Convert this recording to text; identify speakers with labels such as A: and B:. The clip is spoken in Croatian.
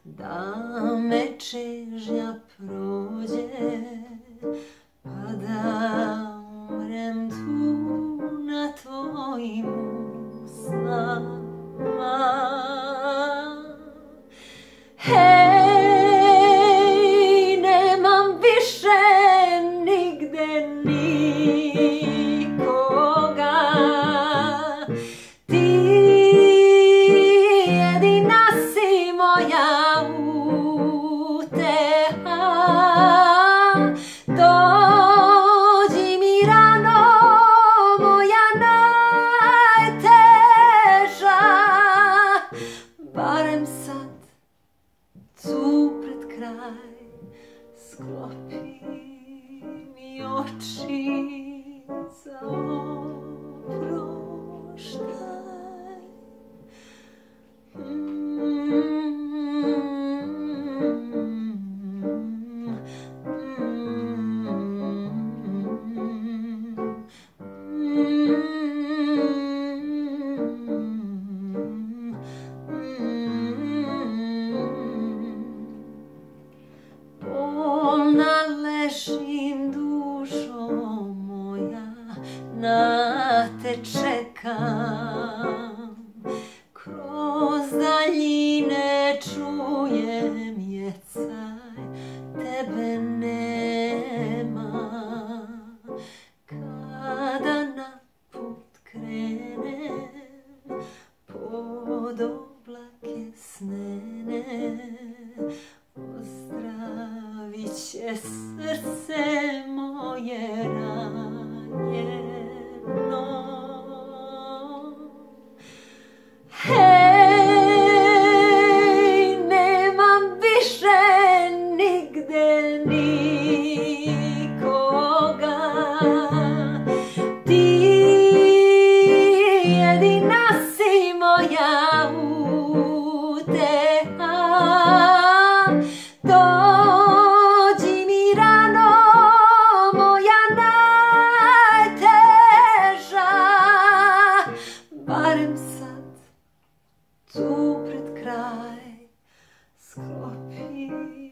A: da me čežnja prođe, pa da umrem tu na tvojim usnama. Hej, nemam više nigde nikoga, ti jedina si moja uteha. Dođi mi rano, moja najteža, barem sad tu pred kraj sklopi mi oči za oproštaj. Polna ležim dušo moja, na te čekam. Kroz daljine čujem jecaj, tebe nema. Kada na put krenem, pod oblake snene, ozdravit će srce moje ranjeno. Hej, nemam više nigde nikoga, ti jedina si moja uteha. Dođi mi rano, moja najteža, barem sad tu pred kraj sklopi